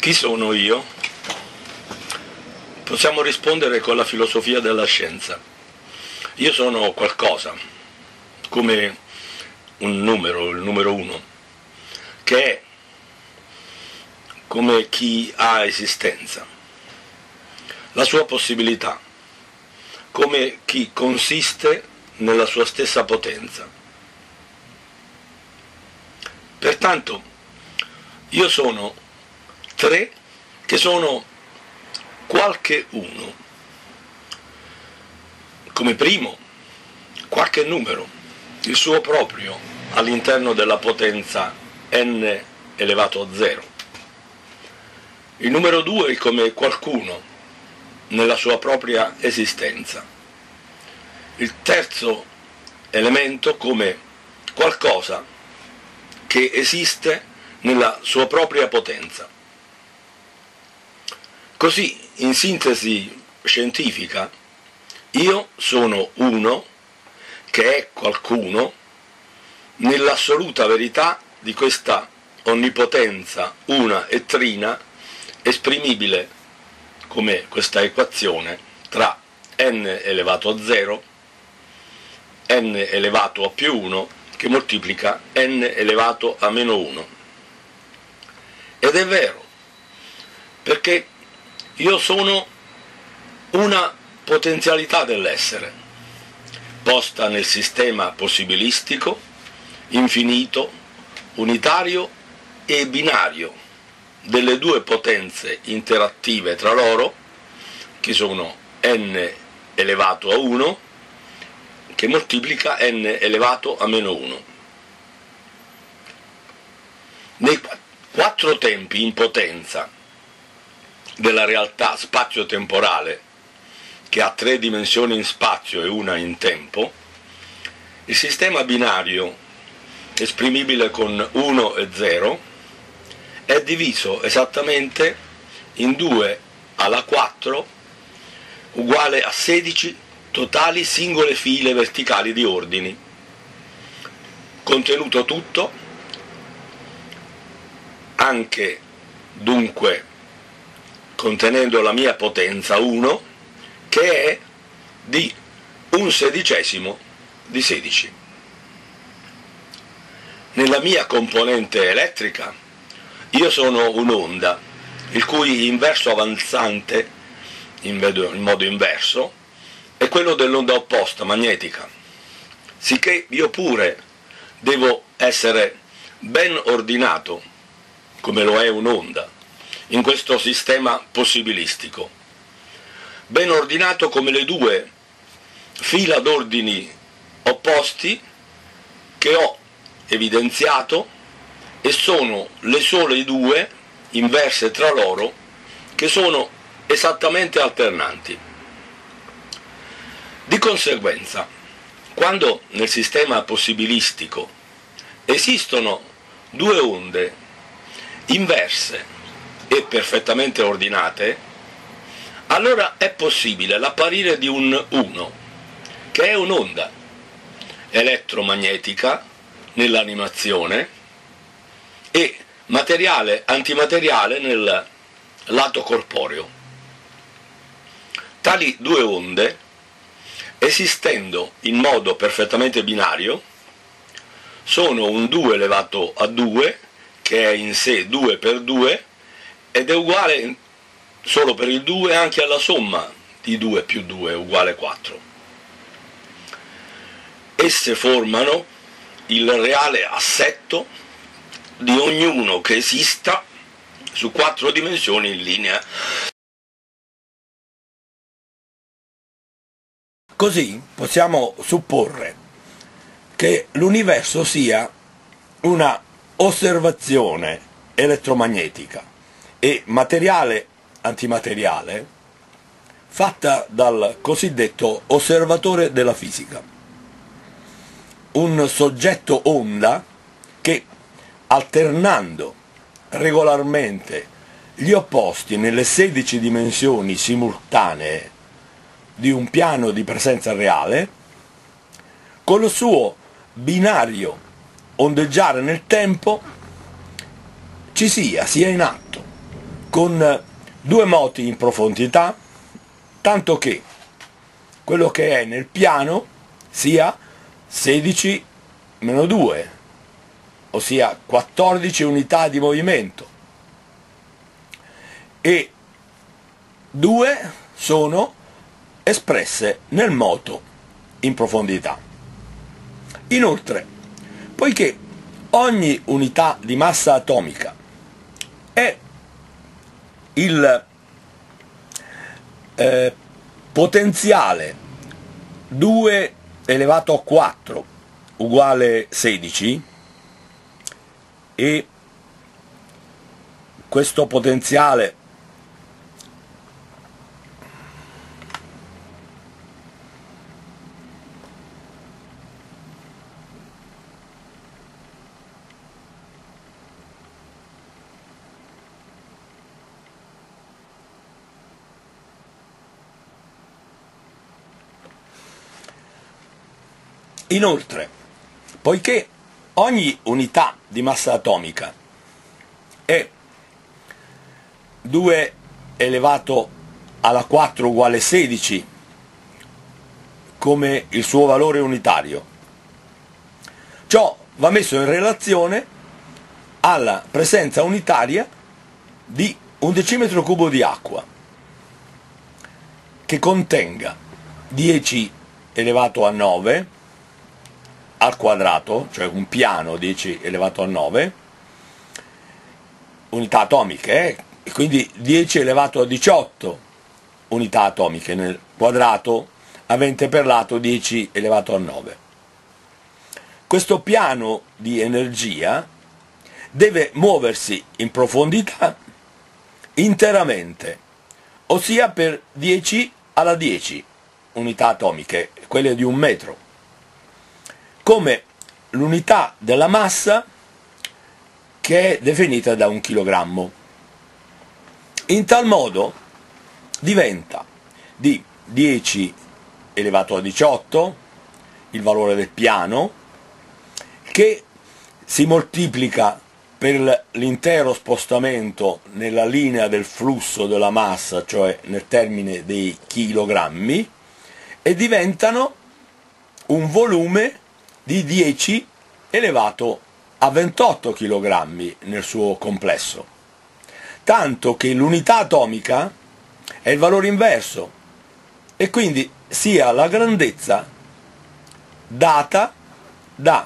Chi sono io? Possiamo rispondere con la filosofia della scienza. Io sono qualcosa, come un numero, il numero 1, che è come chi ha esistenza, la sua possibilità, come chi consiste nella sua stessa potenza. Pertanto io sono 3 che sono qualche uno, come primo qualche numero, il suo proprio all'interno della potenza n elevato a 0. Il numero 2 è come qualcuno nella sua propria esistenza. Il terzo elemento come qualcosa che esiste nella sua propria potenza. Così, in sintesi scientifica, io sono uno che è qualcuno nell'assoluta verità di questa onnipotenza una e trina esprimibile come questa equazione tra n elevato a 0, n elevato a più 1 che moltiplica n elevato a meno 1. Ed è vero, perché io sono una potenzialità dell'essere, posta nel sistema possibilistico, infinito, unitario e binario delle due potenze interattive tra loro, che sono n elevato a 1, che moltiplica n elevato a meno 1. Nei 4 tempi in potenza della realtà spazio-temporale, che ha 3 dimensioni in spazio e una in tempo, il sistema binario, esprimibile con 1 e 0, è diviso esattamente in 2 alla 4 uguale a 16 totali singole file verticali di ordini, contenuto tutto, anche dunque contenendo la mia potenza 1, che è di 1/16 di 16. Nella mia componente elettrica io sono un'onda, il cui inverso avanzante, in modo inverso, è quello dell'onda opposta, magnetica, sicché io pure devo essere ben ordinato, come lo è un'onda, in questo sistema possibilistico, ben ordinato come le 2 fila d'ordini opposti che ho evidenziato, e sono le sole 2 inverse tra loro che sono esattamente alternanti. Di conseguenza, quando nel sistema possibilistico esistono 2 onde inverse e perfettamente ordinate, allora è possibile l'apparire di un 1, che è un'onda elettromagnetica nell'animazione e materiale-antimateriale nel lato corporeo. Tali 2 onde, esistendo in modo perfettamente binario, sono un 2 elevato a 2, che è in sé 2 per 2, ed è uguale solo per il 2 anche alla somma di 2 più 2 uguale 4. Esse formano il reale assetto di ognuno che esista su 4 dimensioni in linea. Così possiamo supporre che l'universo sia una osservazione elettromagnetica e materiale-antimateriale fatta dal cosiddetto osservatore della fisica, un soggetto onda che, alternando regolarmente gli opposti nelle 16 dimensioni simultanee di un piano di presenza reale, con il suo binario ondeggiare nel tempo sia in atto con due moti in profondità, tanto che quello che è nel piano sia 16 meno 2, ossia 14 unità di movimento, e 2 sono espresse nel moto in profondità. Inoltre, poiché ogni unità di massa atomica è il potenziale 2 elevato a 4 uguale 16, e questo potenziale inoltre, poiché ogni unità di massa atomica è 2 elevato alla 4 uguale 16 come il suo valore unitario, ciò va messo in relazione alla presenza unitaria di un decimetro cubo di acqua che contenga 10 elevato a 9 al quadrato, cioè un piano 10 elevato a 9 unità atomiche, e quindi 10 elevato a 18 unità atomiche nel quadrato avente per lato 10 elevato a 9. Questo piano di energia deve muoversi in profondità interamente, ossia per 10 alla 10 unità atomiche, quelle di un metro, come l'unità della massa che è definita da 1 chilogrammo. In tal modo diventa di 10 elevato a 18 il valore del piano, che si moltiplica per l'intero spostamento nella linea del flusso della massa, cioè nel termine dei chilogrammi, e diventano un volume di 10 elevato a 28 kg nel suo complesso, tanto che l'unità atomica è il valore inverso, e quindi sia la grandezza data da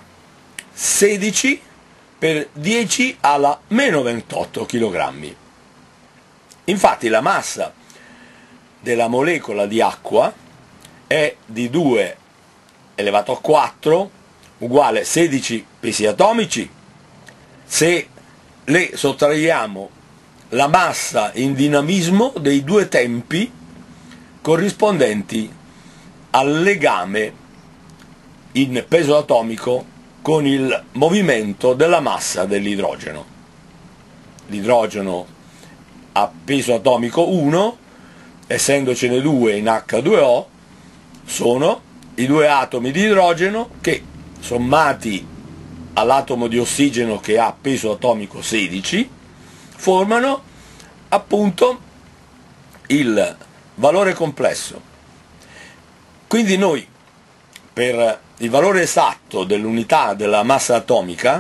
16 per 10 alla meno 28 kg. Infatti la massa della molecola di acqua è di 2 elevato a 4 uguale 16 pesi atomici. Se le sottraiamo la massa in dinamismo dei due tempi corrispondenti al legame in peso atomico con il movimento della massa dell'idrogeno. L'idrogeno ha peso atomico 1, essendocene 2 in H2O, sono i due atomi di idrogeno che, sommati all'atomo di ossigeno che ha peso atomico 16, formano appunto il valore complesso. Quindi noi, per il valore esatto dell'unità della massa atomica,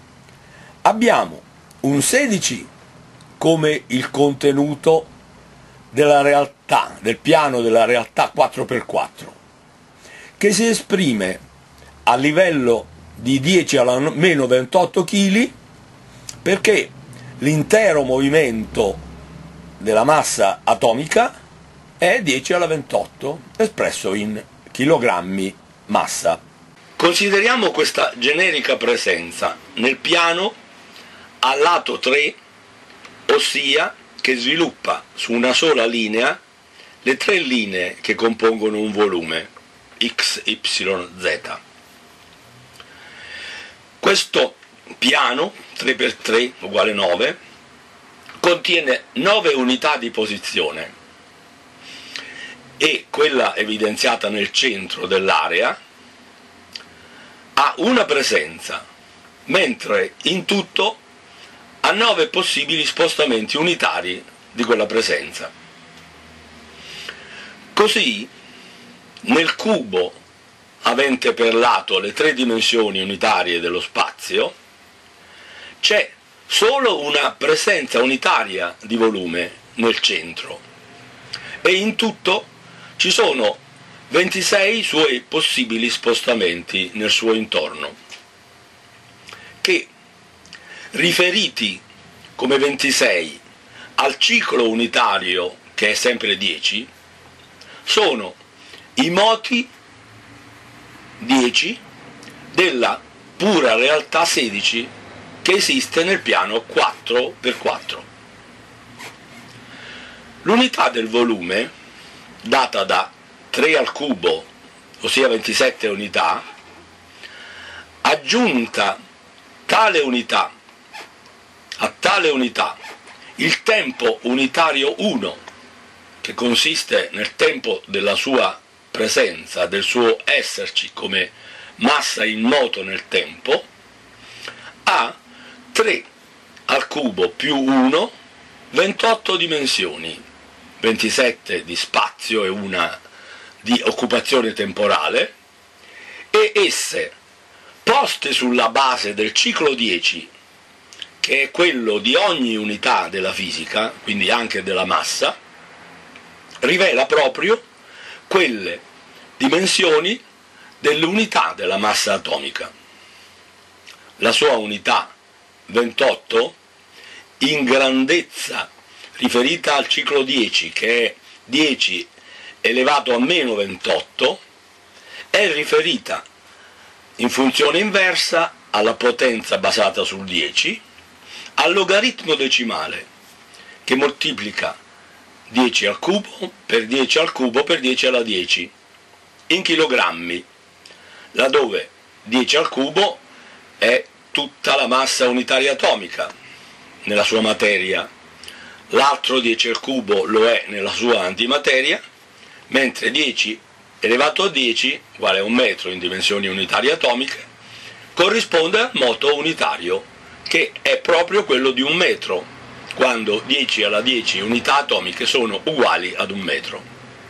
abbiamo un 16 come il contenuto della realtà, del piano della realtà 4x4, che si esprime a livello di 10 alla meno 28 kg, perché l'intero movimento della massa atomica è 10 alla 28 espresso in chilogrammi massa. Consideriamo questa generica presenza nel piano al lato 3, ossia che sviluppa su una sola linea le tre linee che compongono un volume x, y, z. Questo piano 3x3 uguale 9 contiene 9 unità di posizione, e quella evidenziata nel centro dell'area ha una presenza, mentre in tutto ha 9 possibili spostamenti unitari di quella presenza. Così nel cubo avente per lato le 3 dimensioni unitarie dello spazio c'è solo una presenza unitaria di volume nel centro e in tutto ci sono 26 suoi possibili spostamenti nel suo intorno, che riferiti come 26 al ciclo unitario, che è sempre 10, sono i moti 10 della pura realtà 16 che esiste nel piano 4x4. L'unità del volume, data da 3 al cubo, ossia 27 unità, aggiunta a tale unità il tempo unitario 1, che consiste nel tempo della sua presenza, del suo esserci come massa in moto nel tempo, ha 3 al cubo più 1, 28 dimensioni, 27 di spazio e una di occupazione temporale, e esse, poste sulla base del ciclo 10, che è quello di ogni unità della fisica, quindi anche della massa, rivela proprio quelle dimensioni dell'unità della massa atomica. La sua unità 28, in grandezza riferita al ciclo 10, che è 10 elevato a meno 28, è riferita in funzione inversa alla potenza basata sul 10, al logaritmo decimale, che moltiplica 10 al cubo per 10 al cubo per 10 alla 10, in chilogrammi, laddove 10 al cubo è tutta la massa unitaria atomica nella sua materia, l'altro 10 al cubo lo è nella sua antimateria, mentre 10 elevato a 10, uguale a 1 metro in dimensioni unitarie atomiche, corrisponde al moto unitario, che è proprio quello di 1 metro, quando 10 alla 10 unità atomiche sono uguali ad 1 metro.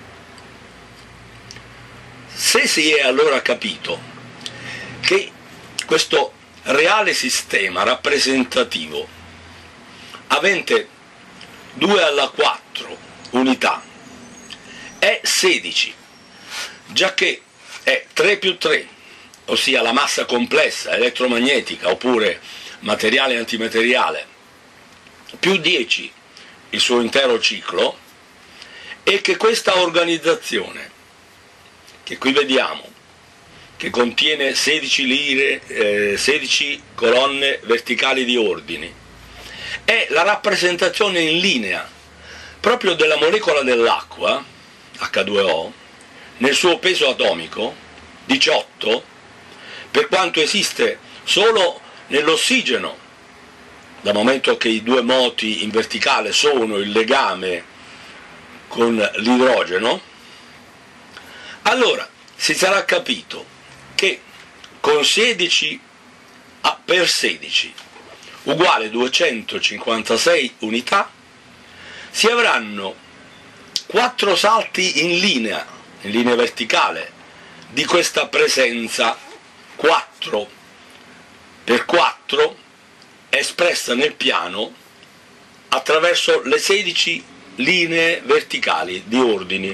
Se si è allora capito che questo reale sistema rappresentativo, avente 2 alla 4 unità, è 16, giacché è 3 più 3, ossia la massa complessa elettromagnetica oppure materiale e antimateriale, più 10 il suo intero ciclo, e che questa organizzazione, che qui vediamo, che contiene 16 colonne verticali di ordini, è la rappresentazione in linea proprio della molecola dell'acqua, H2O, nel suo peso atomico, 18, per quanto esiste solo nell'ossigeno, dal momento che i 2 moti in verticale sono il legame con l'idrogeno. Allora si sarà capito che con 16 per 16 uguale 256 unità si avranno 4 salti in linea verticale di questa presenza 4 per 4 espressa nel piano attraverso le 16 linee verticali di ordini.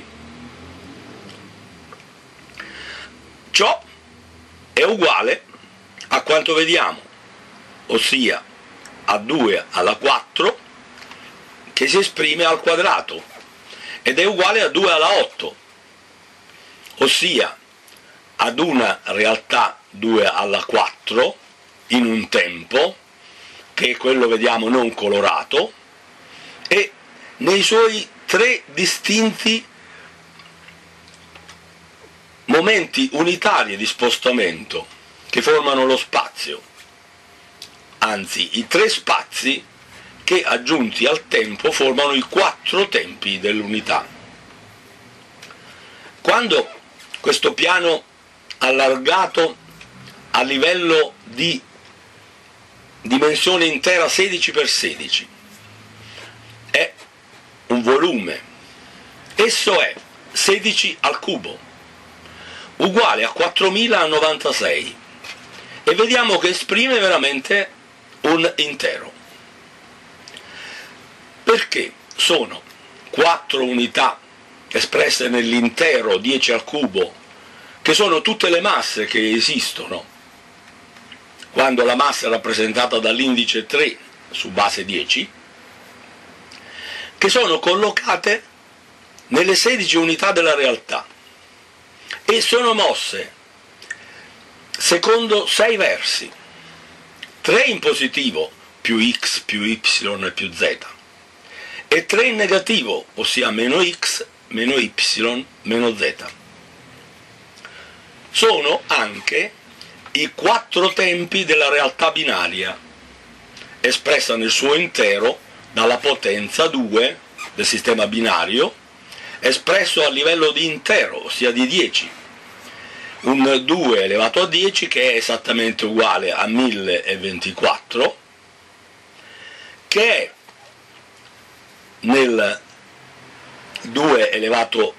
Ciò è uguale a quanto vediamo, ossia a 2 alla 4 che si esprime al quadrato, ed è uguale a 2 alla 8, ossia ad una realtà 2 alla 4 in un tempo, che è quello vediamo non colorato, e nei suoi 3 distinti momenti unitari di spostamento che formano lo spazio, anzi i 3 spazi che aggiunti al tempo formano i 4 tempi dell'unità. Quando questo piano allargato a livello di dimensione intera 16 per 16 è volume, esso è 16 al cubo, uguale a 4096, e vediamo che esprime veramente un intero, perché sono 4 unità espresse nell'intero 10 al cubo, che sono tutte le masse che esistono, quando la massa è rappresentata dall'indice 3 su base 10, che sono collocate nelle 16 unità della realtà e sono mosse secondo 6 versi, 3 in positivo, più x, più y e più z, e 3 in negativo, ossia meno x, meno y, meno z. Sono anche i 4 tempi della realtà binaria, espressa nel suo intero dalla potenza 2 del sistema binario, espresso a livello di intero, ossia di 10. Un 2 elevato a 10 che è esattamente uguale a 1024, che è nel 2 elevato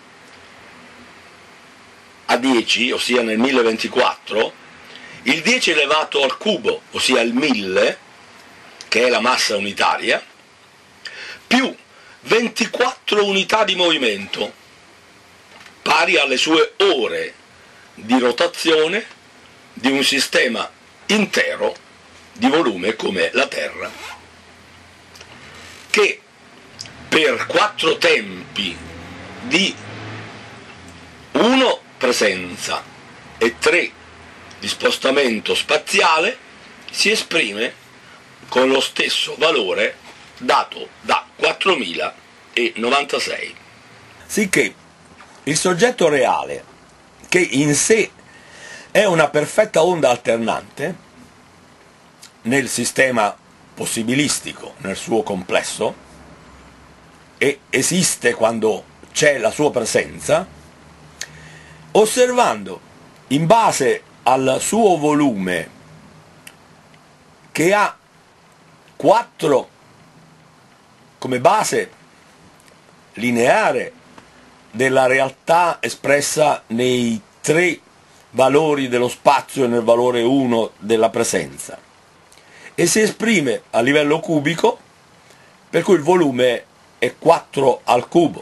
a 10, ossia nel 1024, il 10 elevato al cubo, ossia il 1000, che è la massa unitaria, più 24 unità di movimento, pari alle sue ore di rotazione di un sistema intero di volume come la Terra, che per 4 tempi di 1 presenza e 3 di spostamento spaziale si esprime con lo stesso valore dato da 4096. Sicché il soggetto reale, che in sé è una perfetta onda alternante, nel sistema possibilistico, nel suo complesso, e esiste quando c'è la sua presenza, osservando in base al suo volume, che ha 4 come base lineare della realtà espressa nei 3 valori dello spazio e nel valore 1 della presenza, e si esprime a livello cubico, per cui il volume è 4 al cubo,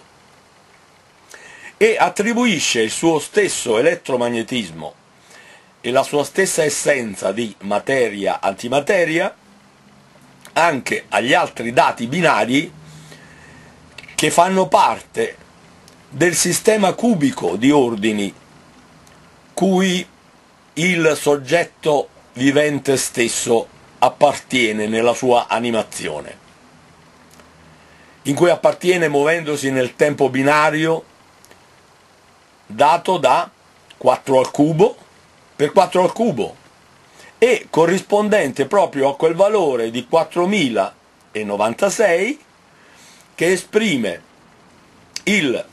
e attribuisce il suo stesso elettromagnetismo e la sua stessa essenza di materia-antimateria anche agli altri dati binari che fanno parte del sistema cubico di ordini cui il soggetto vivente stesso appartiene nella sua animazione, in cui appartiene muovendosi nel tempo binario dato da 4 al cubo per 4 al cubo, e corrispondente proprio a quel valore di 4096 che esprime il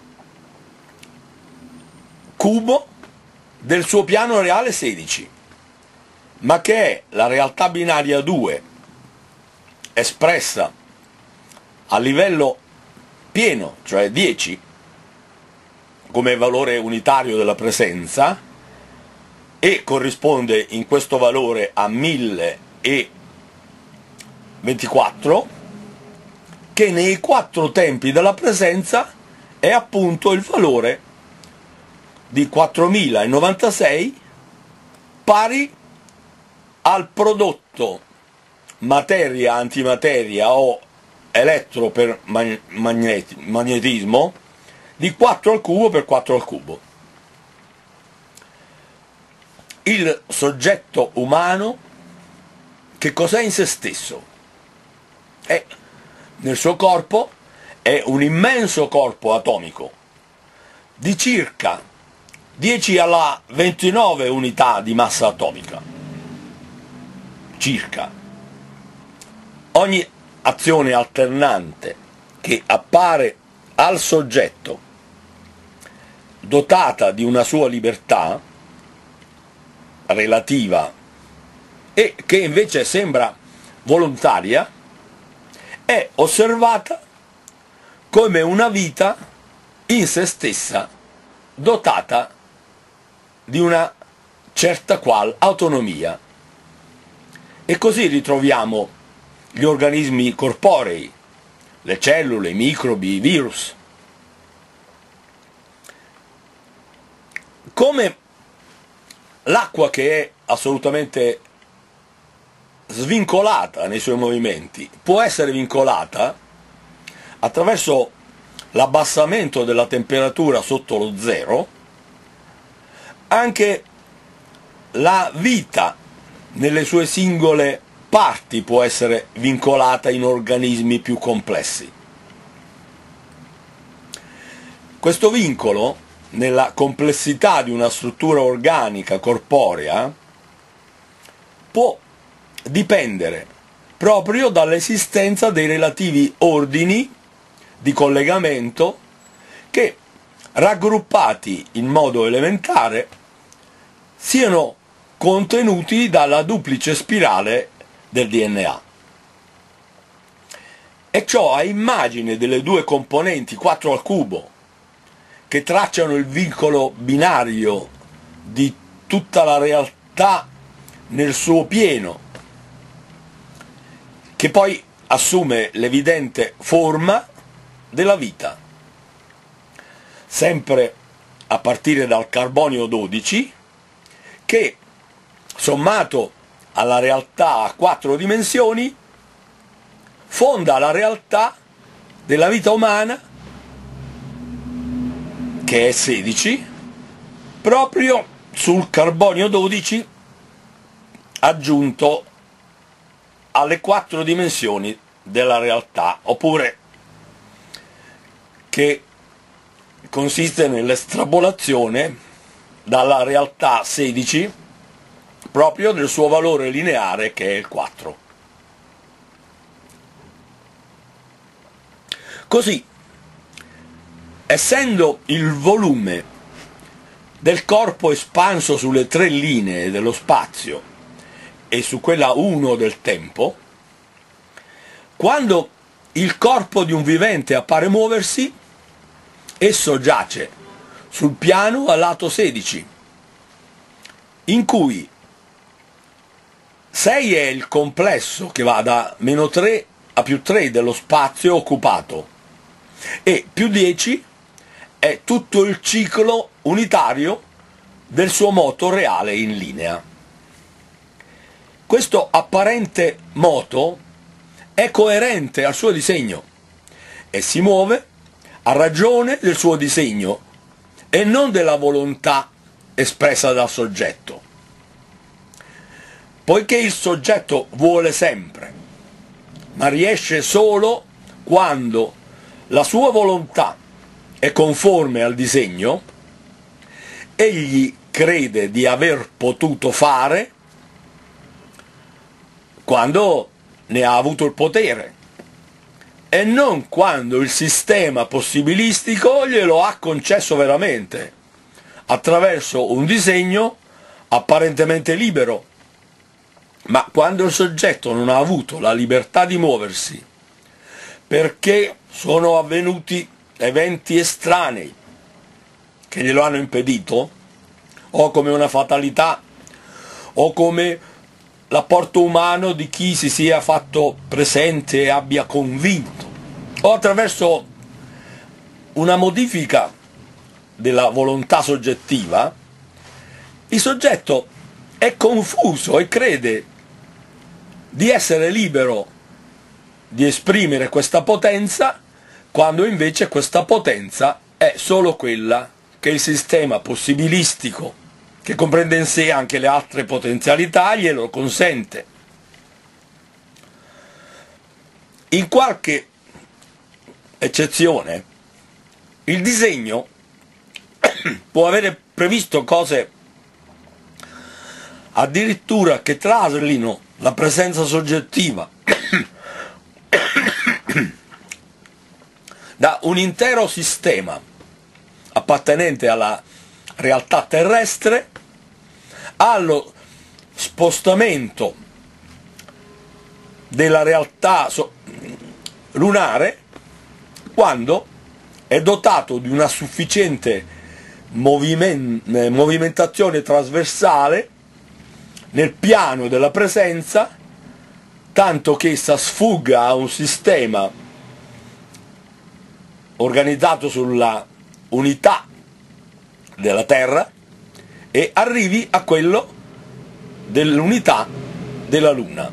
cubo del suo piano reale 16, ma che è la realtà binaria 2 espressa a livello pieno, cioè 10, come valore unitario della presenza, e corrisponde in questo valore a 1024, che nei 4 tempi della presenza è appunto il valore di 4096, pari al prodotto materia-antimateria o elettro per magnetismo di 4 al cubo per 4 al cubo. Il soggetto umano che cos'è in se stesso? Nel suo corpo è un immenso corpo atomico di circa 10 alla 29 unità di massa atomica. Circa. Ogni azione alternante che appare al soggetto dotata di una sua libertà relativa e che invece sembra volontaria, è osservata come una vita in se stessa dotata di una certa qual autonomia. E così ritroviamo gli organismi corporei, le cellule, i microbi, i virus. Come l'acqua, che è assolutamente svincolata nei suoi movimenti, può essere vincolata attraverso l'abbassamento della temperatura sotto lo zero, anche la vita nelle sue singole parti può essere vincolata in organismi più complessi. Questo vincolo, nella complessità di una struttura organica corporea, può dipendere proprio dall'esistenza dei relativi ordini di collegamento che, raggruppati in modo elementare, siano contenuti dalla duplice spirale del DNA. E ciò a immagine delle due componenti 4 al cubo che tracciano il vincolo binario di tutta la realtà nel suo pieno, che poi assume l'evidente forma della vita, sempre a partire dal carbonio 12, che, sommato alla realtà a 4 dimensioni, fonda la realtà della vita umana, che è 16, proprio sul carbonio 12 aggiunto alle 4 dimensioni della realtà, oppure che consiste nell'estrapolazione dalla realtà 16 proprio del suo valore lineare, che è il 4. Così, essendo il volume del corpo espanso sulle 3 linee dello spazio e su quella 1 del tempo, quando il corpo di un vivente appare muoversi, esso giace sul piano a lato 16, in cui 6 è il complesso che va da -3 a +3 dello spazio occupato, e +10 è tutto il ciclo unitario del suo moto reale in linea. Questo apparente moto è coerente al suo disegno e si muove a ragione del suo disegno e non della volontà espressa dal soggetto. Poiché il soggetto vuole sempre, ma riesce solo quando la sua volontà è conforme al disegno, egli crede di aver potuto fare quando ne ha avuto il potere, e non quando il sistema possibilistico glielo ha concesso veramente, attraverso un disegno apparentemente libero. Ma quando il soggetto non ha avuto la libertà di muoversi, perché sono avvenuti eventi estranei che glielo hanno impedito, o come una fatalità, o come l'apporto umano di chi si sia fatto presente e abbia convinto, o attraverso una modifica della volontà soggettiva, il soggetto è confuso e crede di essere libero di esprimere questa potenza, quando invece questa potenza è solo quella che il sistema possibilistico, che comprende in sé anche le altre potenzialità, glielo consente. In qualche eccezione, il disegno può avere previsto cose addirittura che traslino la presenza soggettiva da un intero sistema appartenente alla realtà terrestre allo spostamento della realtà lunare quando è dotato di una sufficiente movimentazione trasversale nel piano della presenza, tanto che essa sfugga a un sistema organizzato sulla unità della Terra e arrivi a quello dell'unità della Luna.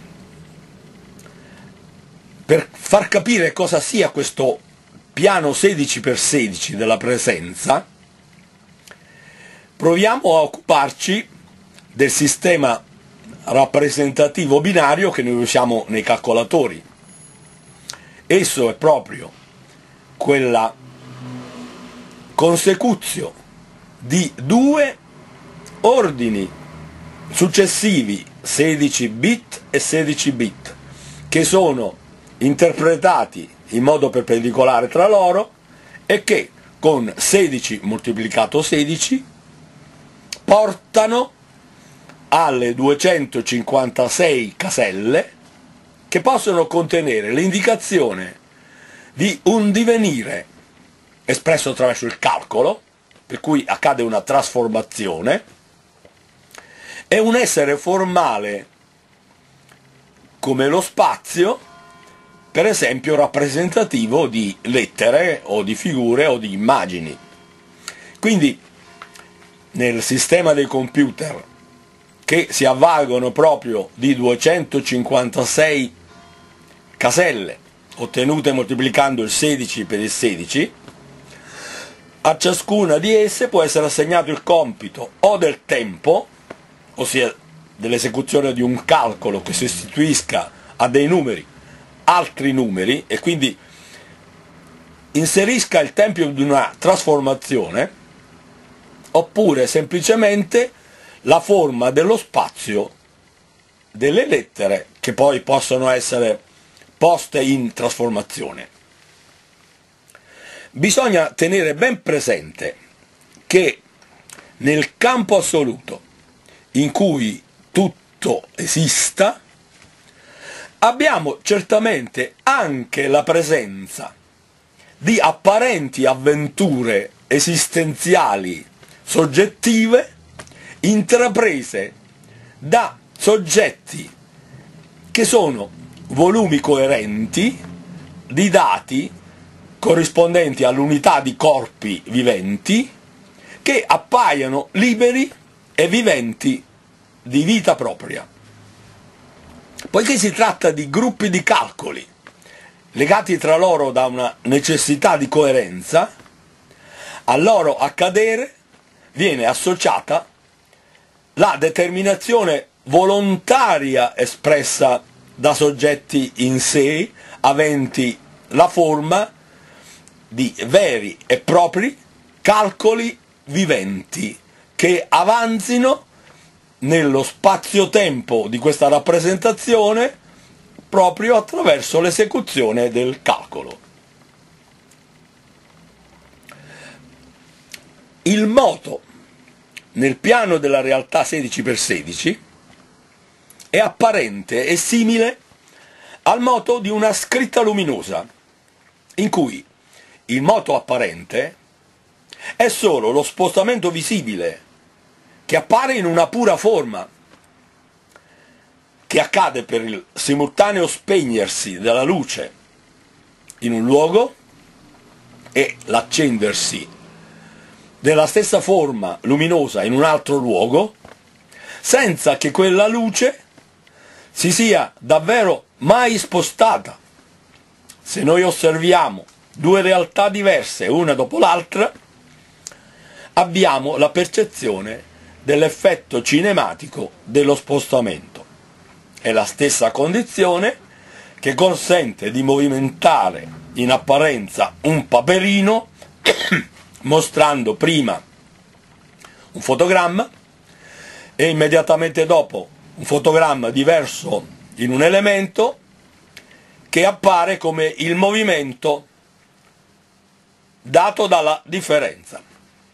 Per far capire cosa sia questo piano 16x16 della presenza, proviamo a occuparci del sistema rappresentativo binario che noi usiamo nei calcolatori. Esso è proprio quella consecuzio di due ordini successivi 16 bit e 16 bit che sono interpretati in modo perpendicolare tra loro e che con 16 moltiplicato 16 portano alle 256 caselle che possono contenere l'indicazione di un divenire espresso attraverso il calcolo, per cui accade una trasformazione, e un essere formale come lo spazio, per esempio rappresentativo di lettere o di figure o di immagini. Quindi nel sistema dei computer, che si avvalgono proprio di 256 caselle ottenute moltiplicando il 16 per il 16, a ciascuna di esse può essere assegnato il compito o del tempo, ossia dell'esecuzione di un calcolo che sostituisca a dei numeri altri numeri e quindi inserisca il tempo di una trasformazione, oppure semplicemente la forma dello spazio delle lettere che poi possono essere poste in trasformazione. Bisogna tenere ben presente che nel campo assoluto in cui tutto esista abbiamo certamente anche la presenza di apparenti avventure esistenziali soggettive intraprese da soggetti che sono volumi coerenti di dati corrispondenti all'unità di corpi viventi che appaiono liberi e viventi di vita propria. Poiché si tratta di gruppi di calcoli legati tra loro da una necessità di coerenza, al loro accadere viene associata la determinazione volontaria espressa da soggetti in sé, aventi la forma di veri e propri calcoli viventi che avanzino nello spazio-tempo di questa rappresentazione proprio attraverso l'esecuzione del calcolo. Il moto nel piano della realtà 16x16 è apparente e simile al moto di una scritta luminosa, in cui il moto apparente è solo lo spostamento visibile che appare in una pura forma, che accade per il simultaneo spegnersi della luce in un luogo e l'accendersi della stessa forma luminosa in un altro luogo, senza che quella luce si sia davvero mai spostata. Se noi osserviamo due realtà diverse una dopo l'altra, abbiamo la percezione dell'effetto cinematico dello spostamento. È la stessa condizione che consente di movimentare in apparenza un paperino mostrando prima un fotogramma e immediatamente dopo un fotogramma diverso in un elemento che appare come il movimento dato dalla differenza.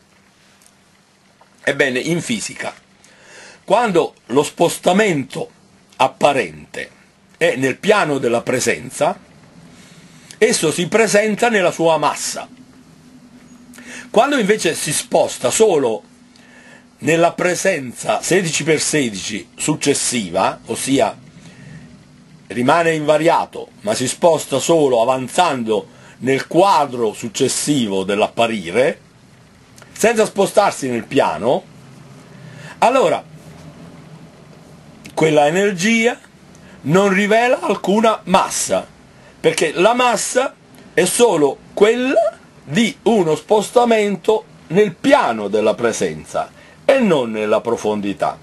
Ebbene, in fisica, quando lo spostamento apparente è nel piano della presenza, esso si presenta nella sua massa. Quando invece si sposta solo nella presenza 16x16 successiva, ossia rimane invariato, ma si sposta solo avanzando nel quadro successivo dell'apparire, senza spostarsi nel piano, allora quella energia non rivela alcuna massa, perché la massa è solo quella di uno spostamento nel piano della presenza e non nella profondità.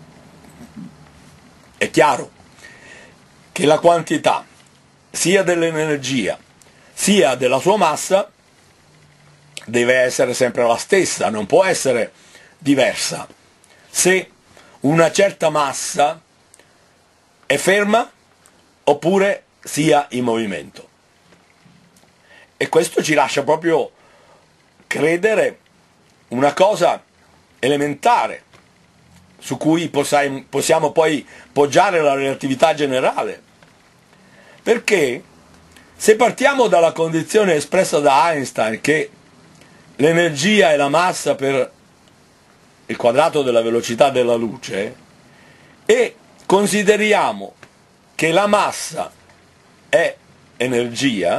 È chiaro che la quantità sia dell'energia sia della sua massa deve essere sempre la stessa, non può essere diversa. Se una certa massa è ferma oppure sia in movimento. E questo ci lascia proprio credere una cosa elementare su cui possiamo poi poggiare la relatività generale. Perché se partiamo dalla condizione espressa da Einstein che l'energia è la massa per il quadrato della velocità della luce e consideriamo che la massa è energia,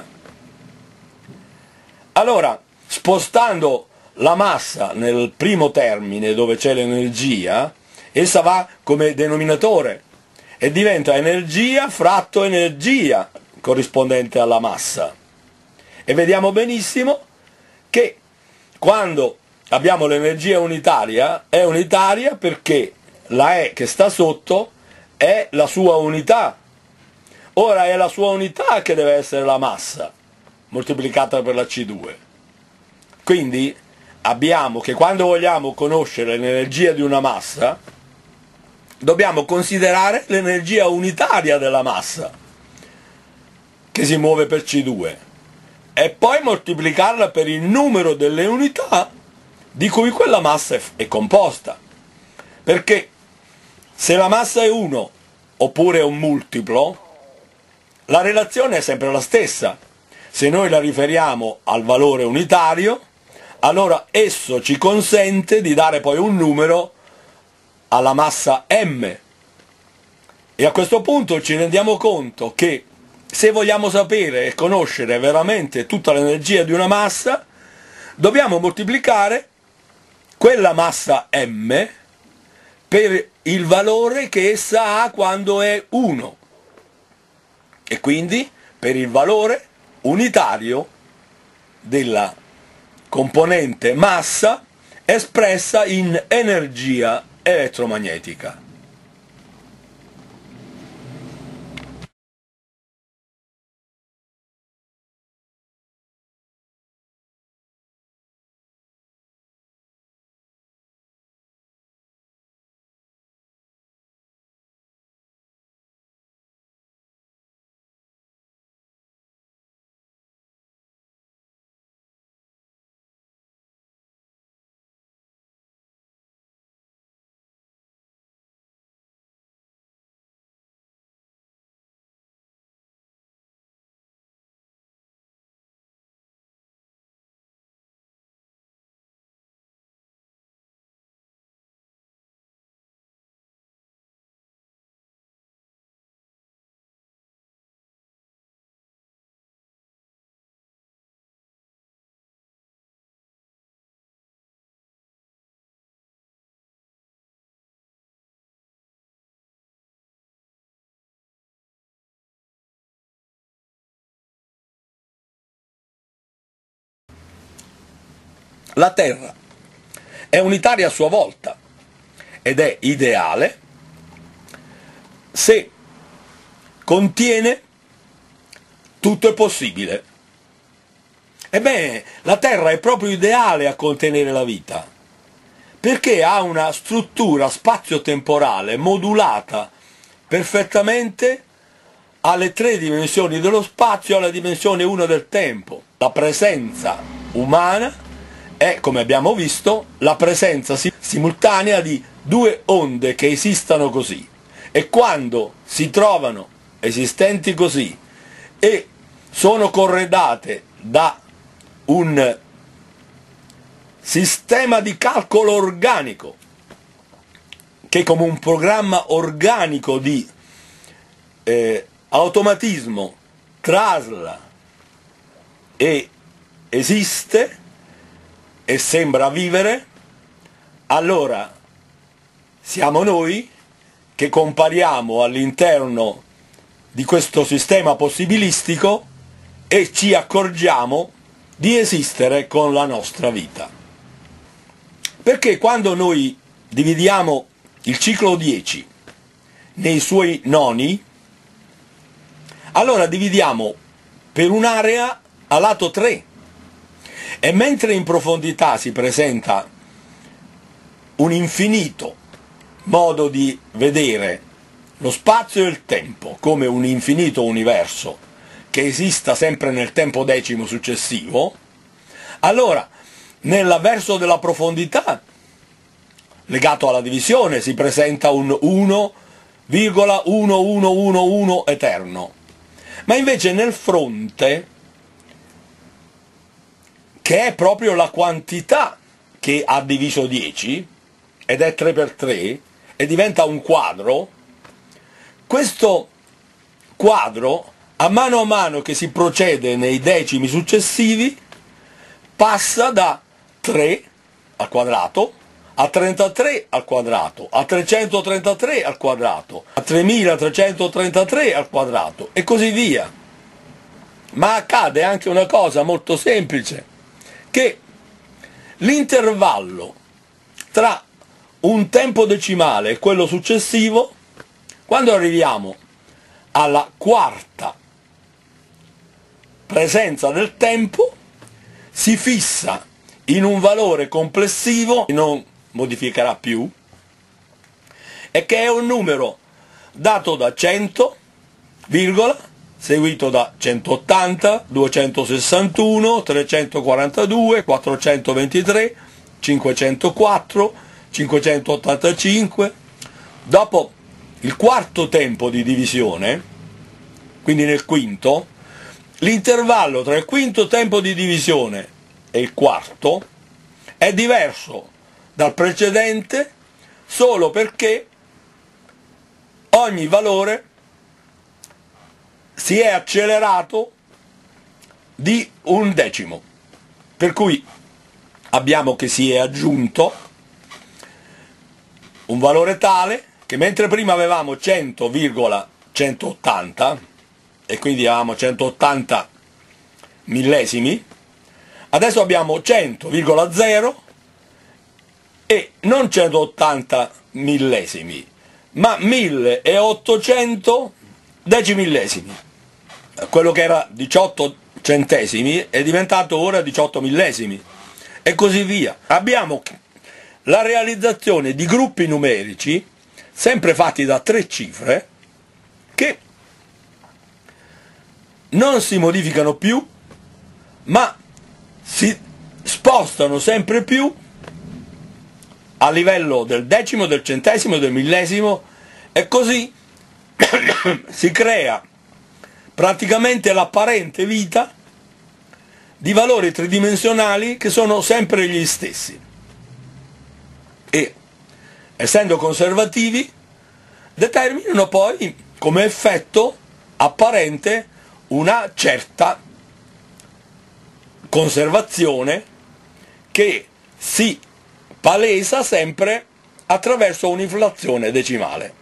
allora spostando la massa nel primo termine dove c'è l'energia, essa va come denominatore e diventa energia fratto energia corrispondente alla massa. E vediamo benissimo che quando abbiamo l'energia unitaria, è unitaria perché la E che sta sotto è la sua unità. Ora è la sua unità che deve essere la massa, moltiplicata per la C2. Quindi abbiamo che quando vogliamo conoscere l'energia di una massa, dobbiamo considerare l'energia unitaria della massa, che si muove per C2, e poi moltiplicarla per il numero delle unità di cui quella massa è composta. Perché se la massa è 1 oppure è un multiplo, la relazione è sempre la stessa. Se noi la riferiamo al valore unitario, allora esso ci consente di dare poi un numero alla massa m. E a questo punto ci rendiamo conto che se vogliamo sapere e conoscere veramente tutta l'energia di una massa, dobbiamo moltiplicare quella massa m per il valore che essa ha quando è 1 e quindi per il valore unitario della componente massa espressa in energia elettromagnetica. La Terra è unitaria a sua volta ed è ideale se contiene tutto è possibile. Ebbene, la Terra è proprio ideale a contenere la vita, perché ha una struttura spazio-temporale modulata perfettamente alle 3 dimensioni dello spazio e alla dimensione 1 del tempo. La presenza umana è, come abbiamo visto, la presenza simultanea di 2 onde che esistano così, e quando si trovano esistenti così e sono corredate da un sistema di calcolo organico, che come un programma organico di automatismo trasla e esiste e sembra vivere, allora siamo noi che compariamo all'interno di questo sistema possibilistico e ci accorgiamo di esistere con la nostra vita. Perché quando noi dividiamo il ciclo 10 nei suoi noni, allora dividiamo per un'area a lato 3, e mentre in profondità si presenta un infinito modo di vedere lo spazio e il tempo come un infinito universo che esista sempre nel tempo decimo successivo, allora nel verso della profondità legato alla divisione si presenta un 1,1111 eterno, ma invece nel fronte, che è proprio la quantità che ha diviso 10, ed è 3 per 3, e diventa un quadro, questo quadro, a mano che si procede nei decimi successivi, passa da 3 al quadrato, a 33 al quadrato, a 333 al quadrato, a 3333 al quadrato, e così via. Ma accade anche una cosa molto semplice, che l'intervallo tra un tempo decimale e quello successivo, quando arriviamo alla quarta presenza del tempo, si fissa in un valore complessivo che non modificherà più, e che è un numero dato da 100, seguito da 180, 261, 342, 423, 504, 585. Dopo il quarto tempo di divisione, quindi nel quinto, l'intervallo tra il quinto tempo di divisione e il quarto è diverso dal precedente solo perché ogni valore si è accelerato di un decimo, per cui abbiamo che si è aggiunto un valore tale che mentre prima avevamo 100,180 e quindi avevamo 180 millesimi, adesso abbiamo 100,0 e non 180 millesimi, ma 1800 decimillesimi. Quello che era 18 centesimi è diventato ora 18 millesimi, e così via. Abbiamo la realizzazione di gruppi numerici, sempre fatti da 3 cifre, che non si modificano più, ma si spostano sempre più a livello del decimo, del centesimo, del millesimo, e così si crea praticamente l'apparente vita di valori tridimensionali che sono sempre gli stessi e, essendo conservativi, determinano poi come effetto apparente una certa conservazione che si palesa sempre attraverso un'inflazione decimale.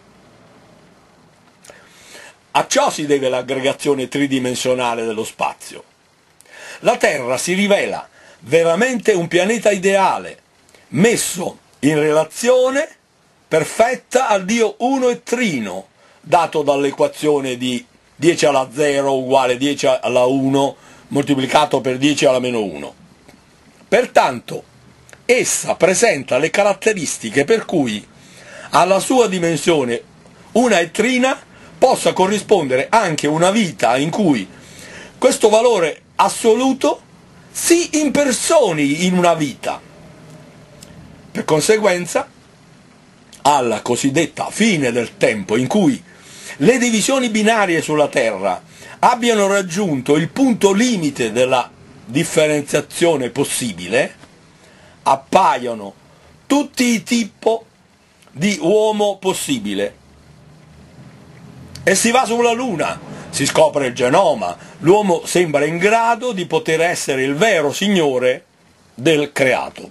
A ciò si deve l'aggregazione tridimensionale dello spazio. La Terra si rivela veramente un pianeta ideale, messo in relazione perfetta al Dio uno e trino, dato dall'equazione di 10 alla 0 uguale 10 alla 1 moltiplicato per 10 alla meno 1. Pertanto, essa presenta le caratteristiche per cui alla sua dimensione una e trina possa corrispondere anche una vita in cui questo valore assoluto si impersoni in una vita. Per conseguenza, alla cosiddetta fine del tempo, in cui le divisioni binarie sulla Terra abbiano raggiunto il punto limite della differenziazione possibile, appaiono tutti i tipi di uomo possibile. E si va sulla Luna, si scopre il genoma, l'uomo sembra in grado di poter essere il vero signore del creato.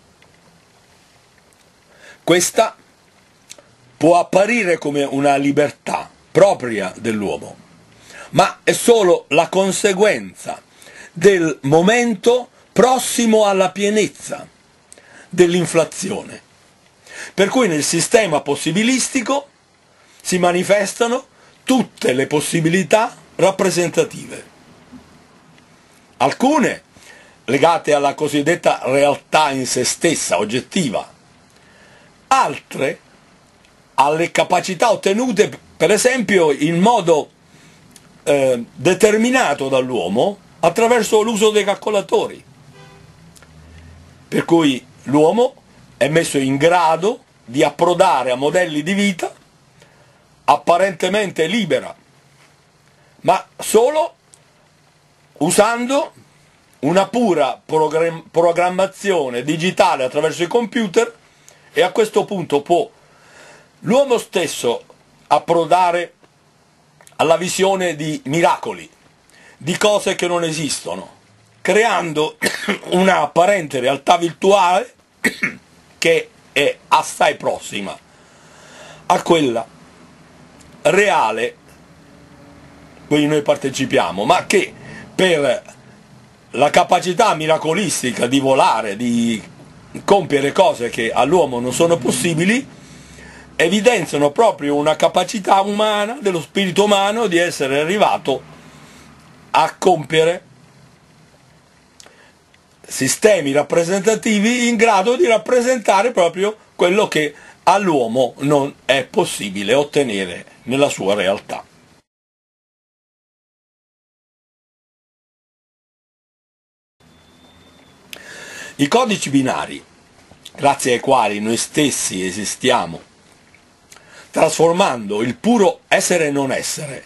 Questa può apparire come una libertà propria dell'uomo, ma è solo la conseguenza del momento prossimo alla pienezza dell'inflazione, per cui nel sistema possibilistico si manifestano tutte le possibilità rappresentative, alcune legate alla cosiddetta realtà in se stessa, oggettiva, altre alle capacità ottenute per esempio in modo determinato dall'uomo attraverso l'uso dei calcolatori, per cui l'uomo è messo in grado di approdare a modelli di vita apparentemente libera, ma solo usando una pura programmazione digitale attraverso i computer, e a questo punto può l'uomo stesso approdare alla visione di miracoli, di cose che non esistono, creando una apparente realtà virtuale che è assai prossima a quella reale cui noi partecipiamo, ma che per la capacità miracolistica di volare, di compiere cose che all'uomo non sono possibili, evidenziano proprio una capacità umana, dello spirito umano, di essere arrivato a compiere sistemi rappresentativi in grado di rappresentare proprio quello che all'uomo non è possibile ottenere nella sua realtà. I codici binari, grazie ai quali noi stessi esistiamo, trasformando il puro essere e non essere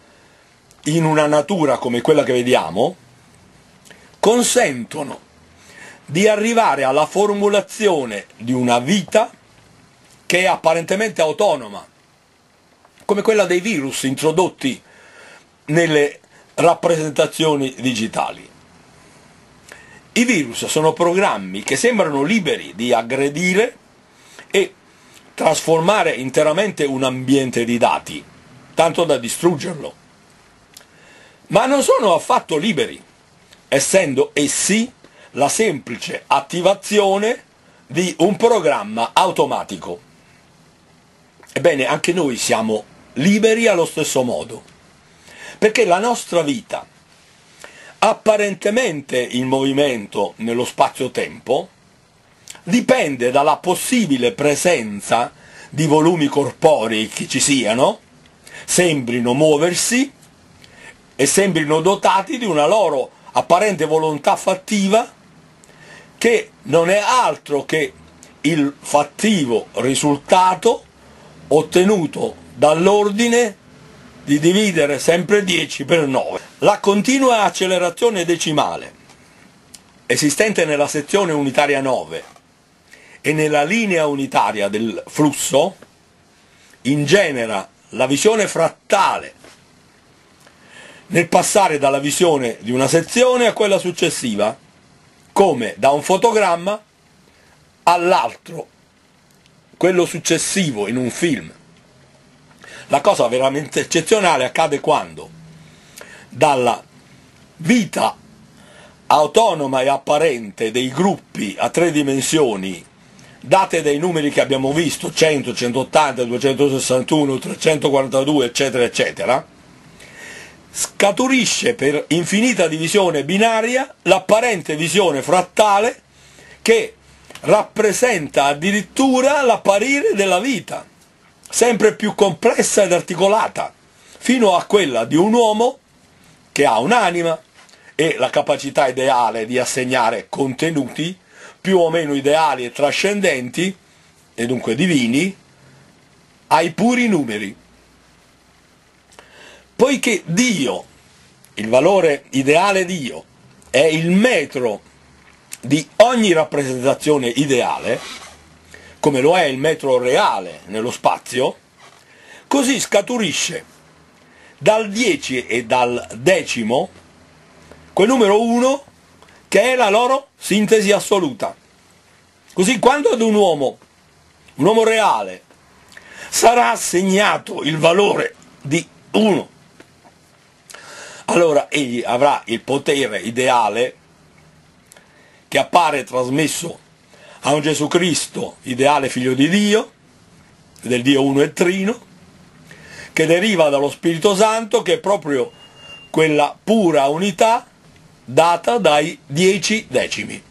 in una natura come quella che vediamo, consentono di arrivare alla formulazione di una vita che è apparentemente autonoma, come quella dei virus introdotti nelle rappresentazioni digitali. I virus sono programmi che sembrano liberi di aggredire e trasformare interamente un ambiente di dati, tanto da distruggerlo. Ma non sono affatto liberi, essendo essi la semplice attivazione di un programma automatico. Ebbene, anche noi siamo liberi allo stesso modo, perché la nostra vita, apparentemente in movimento nello spazio-tempo, dipende dalla possibile presenza di volumi corporei che ci siano, sembrino muoversi e sembrino dotati di una loro apparente volontà fattiva, che non è altro che il fattivo risultato ottenuto dall'ordine di dividere sempre 10 per 9. La continua accelerazione decimale esistente nella sezione unitaria 9 e nella linea unitaria del flusso ingenera la visione frattale nel passare dalla visione di una sezione a quella successiva, come da un fotogramma all'altro, quello successivo in un film. La cosa veramente eccezionale accade quando dalla vita autonoma e apparente dei gruppi a 3 dimensioni, date dai numeri che abbiamo visto, 100, 180, 261, 342, eccetera, eccetera, scaturisce per infinita divisione binaria l'apparente visione frattale che rappresenta addirittura l'apparire della vita, sempre più complessa ed articolata, fino a quella di un uomo che ha un'anima e la capacità ideale di assegnare contenuti più o meno ideali e trascendenti, e dunque divini, ai puri numeri. poiché Dio, il valore ideale Dio, è il metro di ogni rappresentazione ideale, come lo è il metro reale nello spazio, così scaturisce dal 10 e dal decimo quel numero 1 che è la loro sintesi assoluta. Così quando ad un uomo reale, sarà assegnato il valore di 1, allora egli avrà il potere ideale che appare trasmesso a un Gesù Cristo, ideale figlio di Dio, del Dio uno e trino, che deriva dallo Spirito Santo, che è proprio quella pura unità data dai 10 decimi.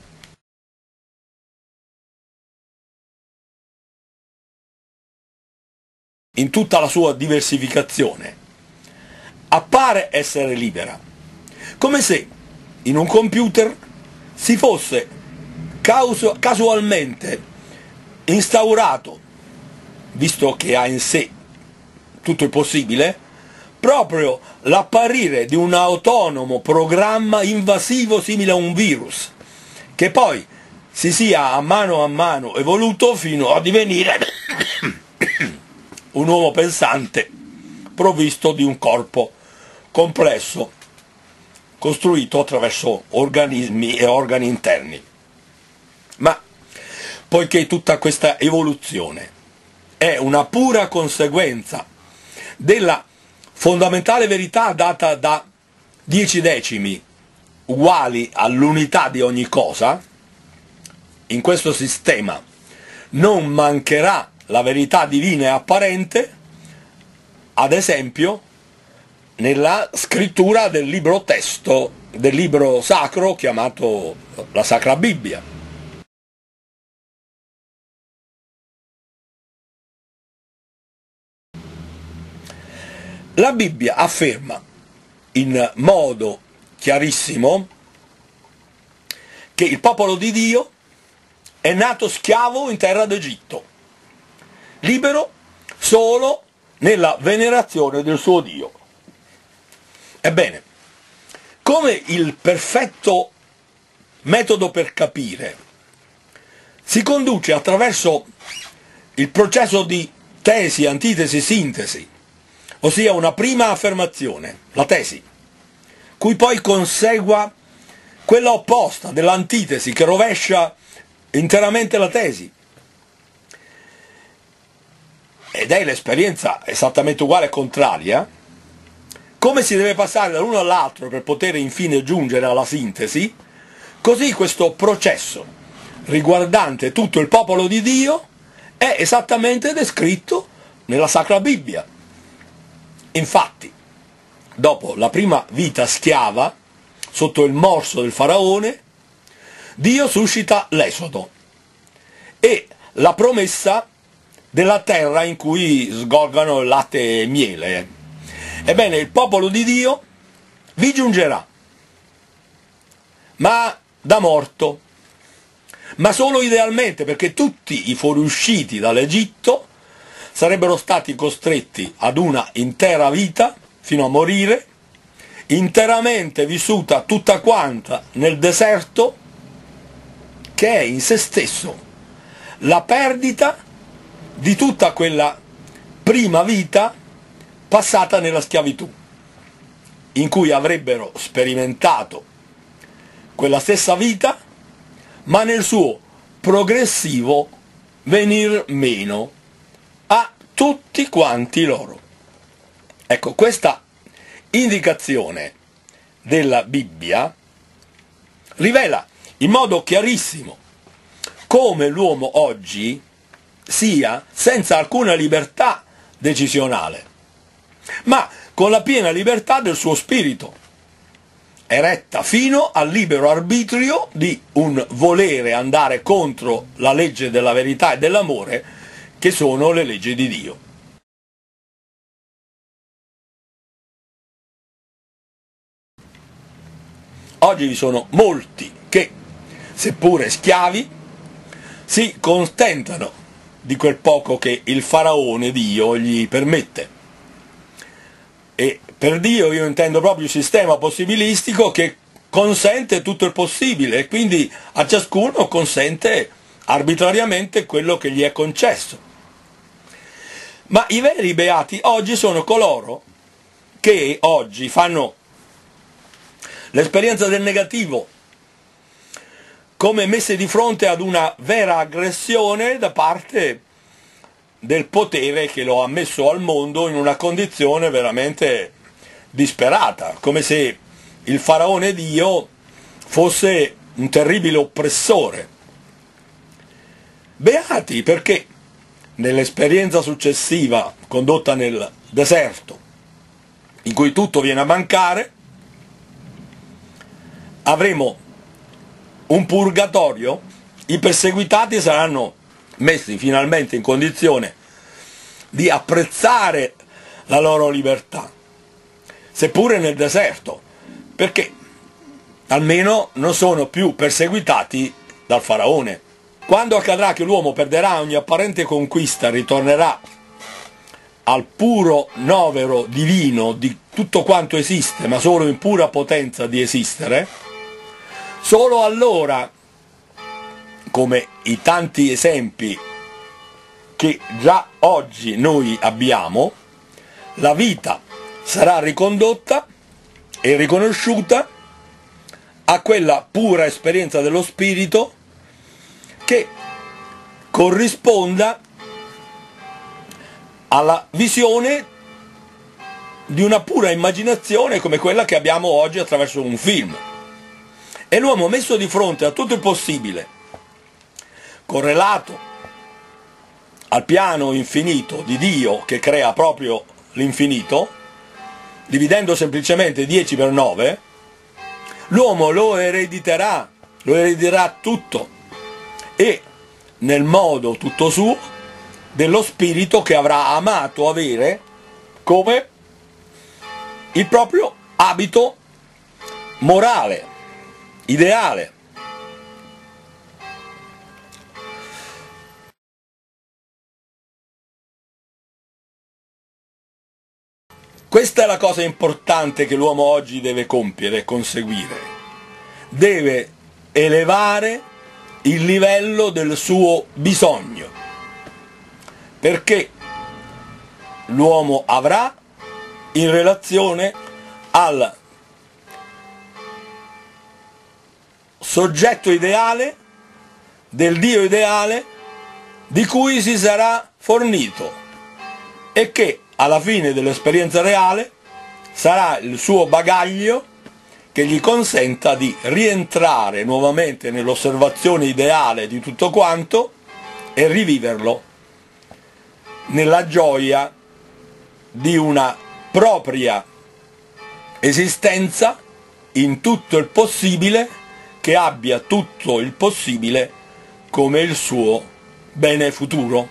In tutta la sua diversificazione, appare essere libera, come se in un computer si fosse casualmente instaurato, visto che ha in sé tutto il possibile, proprio l'apparire di un autonomo programma invasivo simile a un virus, che poi si sia a mano evoluto fino a divenire un uomo pensante provvisto di un corpo complesso, costruito attraverso organismi e organi interni. Ma poiché tutta questa evoluzione è una pura conseguenza della fondamentale verità data da 10 decimi uguali all'unità di ogni cosa, in questo sistema non mancherà la verità divina e apparente, ad esempio nella scrittura del libro testo, del libro sacro chiamato la Sacra Bibbia. La Bibbia afferma in modo chiarissimo che il popolo di Dio è nato schiavo in terra d'Egitto, libero solo nella venerazione del suo Dio. Ebbene, come il perfetto metodo per capire si conduce attraverso il processo di tesi, antitesi, sintesi, ossia una prima affermazione, la tesi, cui poi consegua quella opposta dell'antitesi che rovescia interamente la tesi, ed è l'esperienza esattamente uguale e contraria, come si deve passare dall'uno all'altro per poter infine giungere alla sintesi, così questo processo riguardante tutto il popolo di Dio è esattamente descritto nella Sacra Bibbia. Infatti, dopo la prima vita schiava, sotto il morso del faraone, Dio suscita l'Esodo e la promessa della terra in cui sgorgano il latte e miele. Ebbene, il popolo di Dio vi giungerà, ma da morto, ma solo idealmente, perché tutti i fuoriusciti dall'Egitto sarebbero stati costretti ad una intera vita, fino a morire, interamente vissuta tutta quanta nel deserto, che è in se stesso la perdita di tutta quella prima vita passata nella schiavitù, in cui avrebbero sperimentato quella stessa vita, ma nel suo progressivo venir meno a tutti quanti loro. Ecco, questa indicazione della Bibbia rivela in modo chiarissimo come l'uomo oggi sia senza alcuna libertà decisionale, ma con la piena libertà del suo spirito, eretta fino al libero arbitrio di un volere andare contro la legge della verità e dell'amore, che sono le leggi di Dio. Oggi vi sono molti che, seppure schiavi, si contentano di quel poco che il faraone Dio gli permette, E per Dio io intendo proprio il sistema possibilistico che consente tutto il possibile e quindi a ciascuno consente arbitrariamente quello che gli è concesso. Ma i veri beati oggi sono coloro che oggi fanno l'esperienza del negativo come messe di fronte ad una vera aggressione da parte del potere che lo ha messo al mondo in una condizione veramente disperata, come se il faraone Dio fosse un terribile oppressore. Beati perché nell'esperienza successiva condotta nel deserto, in cui tutto viene a mancare, avremo un purgatorio, i perseguitati saranno messi finalmente in condizione di apprezzare la loro libertà, seppure nel deserto, perché almeno non sono più perseguitati dal faraone. Quando accadrà che l'uomo perderà ogni apparente conquista, ritornerà al puro novero divino di tutto quanto esiste, ma solo in pura potenza di esistere, solo allora, come i tanti esempi che già oggi noi abbiamo, la vita sarà ricondotta e riconosciuta a quella pura esperienza dello spirito che corrisponda alla visione di una pura immaginazione come quella che abbiamo oggi attraverso un film. E l'uomo messo di fronte a tutto il possibile, correlato al piano infinito di Dio che crea proprio l'infinito, dividendo semplicemente 10 per 9, l'uomo lo erediterà tutto, e nel modo tutto suo dello spirito che avrà amato avere come il proprio abito morale, ideale. Questa è la cosa importante che l'uomo oggi deve compiere e conseguire. Deve elevare il livello del suo bisogno, perché l'uomo avrà in relazione al soggetto ideale, del Dio ideale, di cui si sarà fornito e che alla fine dell'esperienza reale sarà il suo bagaglio che gli consenta di rientrare nuovamente nell'osservazione ideale di tutto quanto e riviverlo nella gioia di una propria esistenza in tutto il possibile, che abbia tutto il possibile come il suo bene futuro.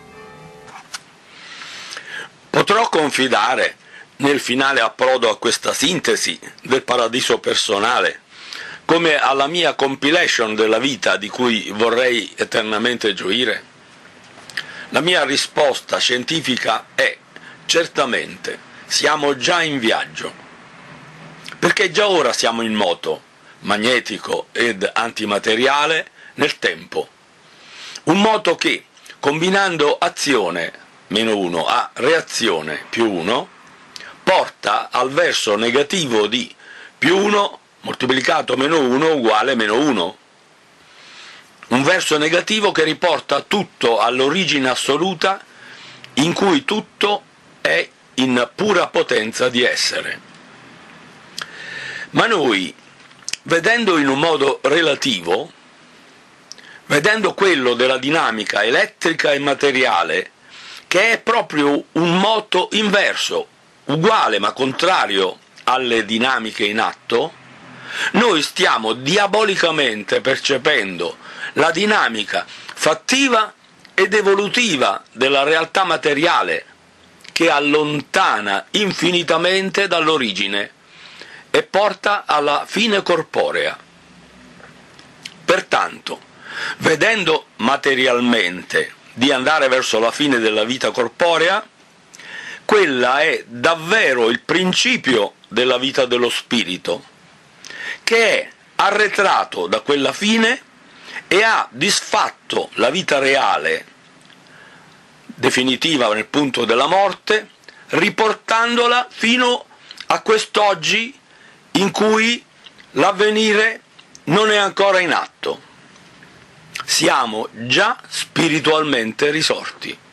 Potrò confidare nel finale approdo a questa sintesi del paradiso personale, come alla mia compilation della vita di cui vorrei eternamente gioire? La mia risposta scientifica è: certamente, siamo già in viaggio, perché già ora siamo in moto, magnetico ed antimateriale, nel tempo. Un moto che, combinando azione -1 a reazione +1, porta al verso negativo di +1 moltiplicato -1 uguale -1. Un verso negativo che riporta tutto all'origine assoluta, in cui tutto è in pura potenza di essere. Ma noi, vedendo in un modo relativo, vedendo quello della dinamica elettrica e materiale, che è proprio un moto inverso, uguale ma contrario alle dinamiche in atto, noi stiamo diabolicamente percependo la dinamica fattiva ed evolutiva della realtà materiale, che allontana infinitamente dall'origine e porta alla fine corporea. Pertanto, vedendo materialmente di andare verso la fine della vita corporea, quella è davvero il principio della vita dello spirito, che è arretrato da quella fine e ha disfatto la vita reale definitiva nel punto della morte, riportandola fino a quest'oggi in cui l'avvenire non è ancora in atto. Siamo già spiritualmente risorti.